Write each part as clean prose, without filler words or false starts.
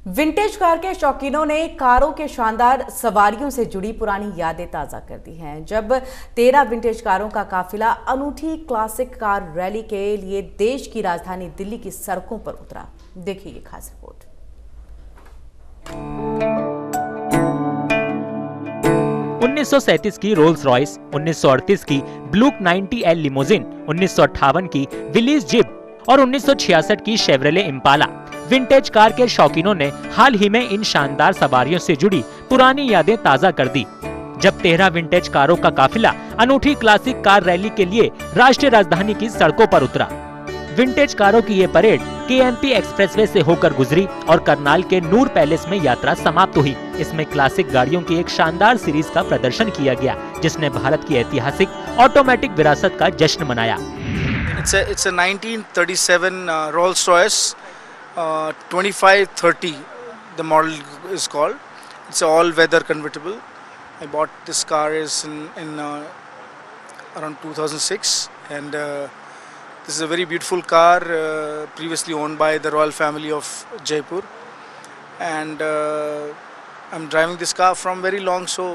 Vintage car के शौकीनों ने कारों के शानदार सवारियों से जुड़ी पुरानी यादें ताज़ा कर दी हैं। जब 13 विंटेज कारों का काफिला अनूठी क्लासिक कार रैली के लिए देश की राजधानी दिल्ली की सड़कों पर उतरा। देखिए ये खास रिपोर्ट। 1937 की रोल्स रॉयस, 1938 की ब्लूक 90L लिमोजिन, 1958 की विलीज जिप और 1966 की शेवरले इम्पाला। विंटेज कार के शौकीनों ने हाल ही में इन शानदार सवारियों से जुड़ी पुरानी यादें ताज़ा कर दी। जब 13 विंटेज कारों का काफिला अनूठी क्लासिक कार रैली के लिए राष्ट्रीय राजधानी की सड़कों पर उतरा। विंटेज कारों की ये परेड KMP एक्सप्रेसवे से होकर गुजरी और करनाल के नूर पैलेस में यात्रा समाप्त हुई। इसमें क्लासिक गाड़ियों की एक शानदार सीरीज का प्रदर्शन किया गया, जिसने भारत की ऐतिहासिक ऑटोमेटिक विरासत का जश्न मनाया। It's a 1937 Rolls Royce 2530. The model is called. It's an all-weather convertible. I bought this car in around 2006, and this is a very beautiful car, previously owned by the royal family of Jaipur, and I'm driving this car from very long. So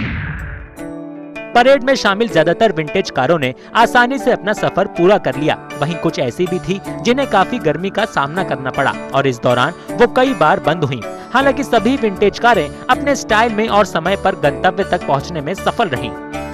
parade में शामिल ज्यादातर vintage कारों ने आसानी से अपना सफर पूरा कर लिया। वहीं कुछ ऐसी भी थी जिन्हें काफी गर्मी का सामना करना पड़ा और इस दौरान वो कई बार बंद हुईं। हालांकि सभी विंटेज कारें अपने स्टाइल में और समय पर गंतव्य तक पहुंचने में सफल रहीं।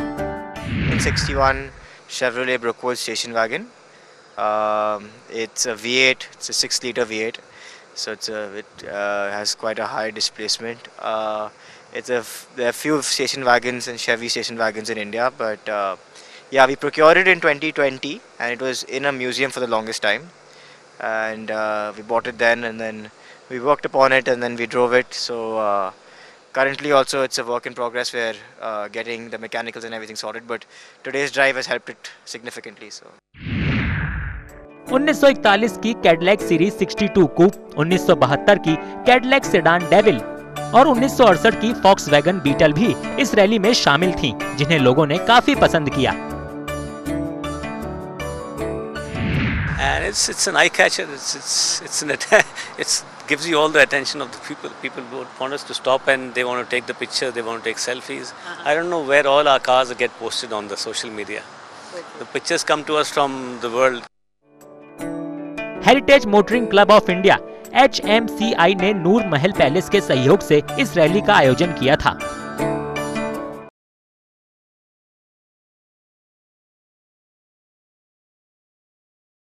61 Chevrolet Brookwood station wagon. It's a V8. It's a 6-liter V8. So it has quite a high displacement. There are few station wagons and Chevy station wagons in India, but yeah, we procured it in 2020, and it was in a museum for the longest time. And we bought it then, and then we worked upon it, and then we drove it. So currently, also it's a work in progress. We're getting the mechanicals and everything sorted, but today's drive has helped it significantly. So. 1941 की Cadillac series 62 कूप, 1972 की Cadillac sedan devil और 1968 की Volkswagen beetle भी इस rally में शामिल थीं, जिन्हें लोगों ने काफी पसंद किया। And it's an eye catcher. It gives you all the attention of the people. People want us to stop and they want to take the picture. They want to take selfies. I don't know where all our cars get posted on the social media. The pictures come to us from the world. Heritage motoring club of India HMCI ने नूर महल palace के सहयोग से इस rally का आयोजन किया था।